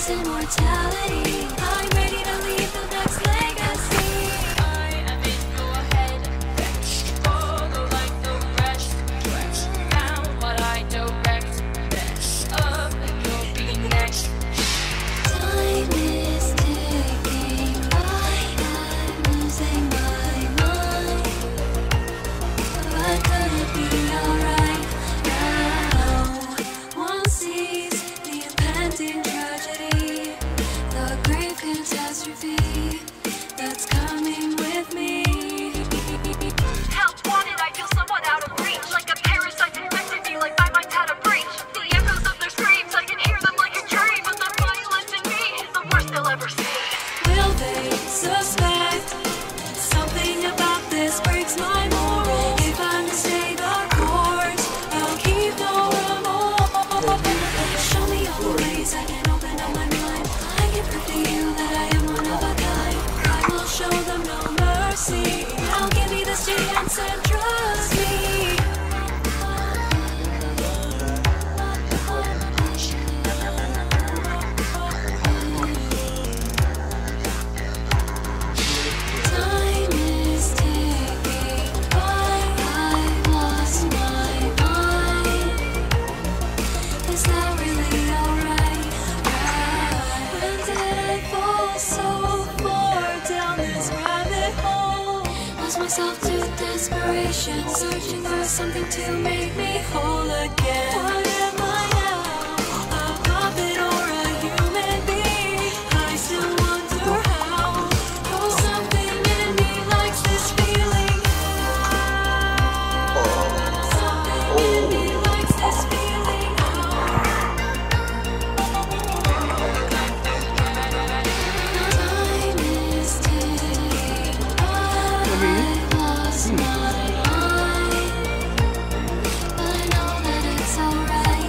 is immortality. I'm ready to leave the next legacy. I am in your head, follow like the rest. Down what I direct, up and you'll be next. Time is ticking by, I'm losing my mind. But could it be alright now? One sees the impending tragedy, the grave catastrophe that's coming with me. Help wanted, I feel somewhat out of reach. Like a parasite infected me, like my mind had a breach. The echoes of their screams, I can hear them like a dream. But the violence in me is the worst they'll ever see. Will they suspect something about this breaks my moral? If I'm to stay the course, I'll keep no remorse. Show me all the ways I can open up my mind. I can prove to you that I am one of a kind. I will show them no mercy. Now give me this chance and trust me. Time is ticking by, I've lost my mind. Is that really alright? When did I fall so far down this rabbit hole? Lost myself to desperation, searching for something to make me whole again. What am I now? A puppet or a human being? I still wonder how. Oh, something in me likes this feeling. Something in me likes this feeling. Time is ticking. I've lost my mind, but I know that it's alright.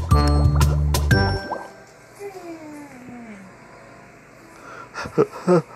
Huh.